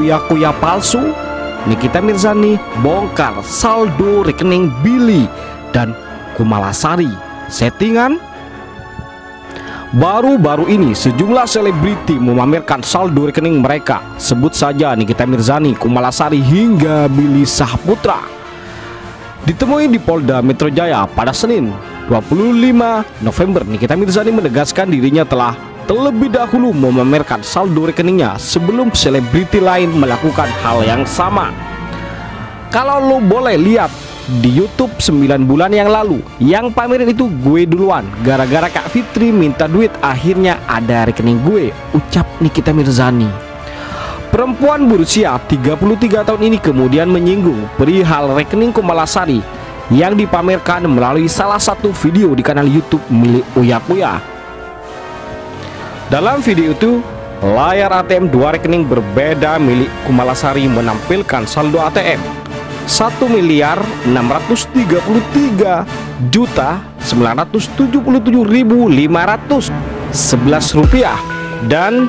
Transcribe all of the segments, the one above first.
Uya-Kuya palsu, Nikita Mirzani bongkar saldo rekening Billy dan Kumalasari settingan. Baru-baru ini sejumlah selebriti memamerkan saldo rekening mereka. Sebut saja Nikita Mirzani, Kumalasari hingga Billy Saputra. Ditemui di Polda Metro Jaya pada Senin 25 November, Nikita Mirzani menegaskan dirinya telah terlebih dahulu memamerkan saldo rekeningnya sebelum selebriti lain melakukan hal yang sama. Kalau lo boleh lihat di YouTube 9 bulan yang lalu, yang pamerin itu gue duluan. Gara-gara Kak Fitri minta duit, akhirnya ada rekening gue, ucap Nikita Mirzani. Perempuan berusia 33 tahun ini kemudian menyinggung perihal rekening Kumalasari yang dipamerkan melalui salah satu video di kanal YouTube milik Uya-Kuya. Dalam video itu, layar ATM dua rekening berbeda milik Kumalasari menampilkan saldo ATM 1.937.511 rupiah dan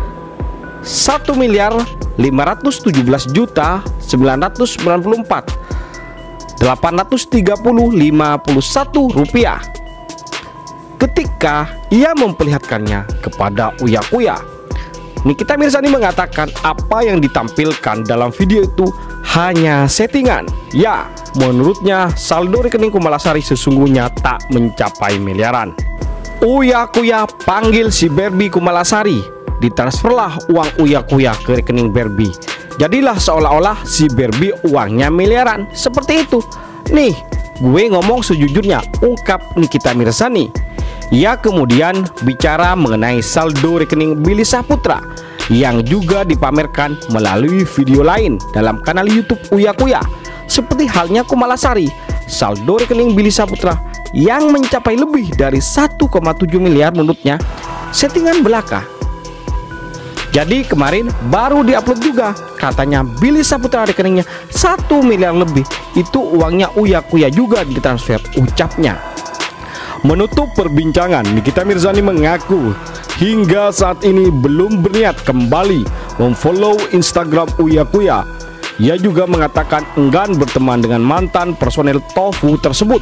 1.517.994.830.51 rupiah. Ketika ia memperlihatkannya kepada Uya-Kuya, Nikita Mirzani mengatakan apa yang ditampilkan dalam video itu hanya settingan. Ya, menurutnya saldo rekening Kumalasari sesungguhnya tak mencapai miliaran. Uya-Kuya panggil si Barbie Kumalasari. Ditransferlah uang Uya-Kuya ke rekening Barbie. Jadilah seolah-olah si Barbie uangnya miliaran. Seperti itu. Nih, gue ngomong sejujurnya, ungkap Nikita Mirzani. Ia kemudian bicara mengenai saldo rekening Billy Saputra yang juga dipamerkan melalui video lain dalam kanal YouTube Uya-Kuya. Seperti halnya Kumalasari, saldo rekening Billy Saputra yang mencapai lebih dari 1,7 miliar menurutnya settingan belaka. Jadi kemarin baru diupload juga, katanya Billy Saputra rekeningnya 1 miliar lebih. Itu uangnya Uya-Kuya juga ditransfer, ucapnya. Menutup perbincangan, Nikita Mirzani mengaku hingga saat ini belum berniat kembali memfollow Instagram Uya-Kuya. Ia juga mengatakan enggan berteman dengan mantan personel Tofu tersebut.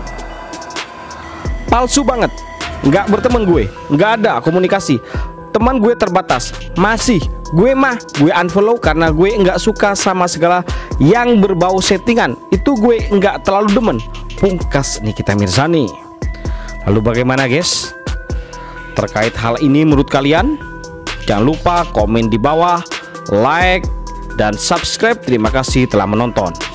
Palsu banget, nggak berteman gue, nggak ada komunikasi. Teman gue terbatas, masih gue unfollow karena gue nggak suka sama segala yang berbau settingan. Itu gue nggak terlalu demen, pungkas Nikita Mirzani. Lalu bagaimana guys terkait hal ini menurut kalian? Jangan lupa komen di bawah, like dan subscribe. Terima kasih telah menonton.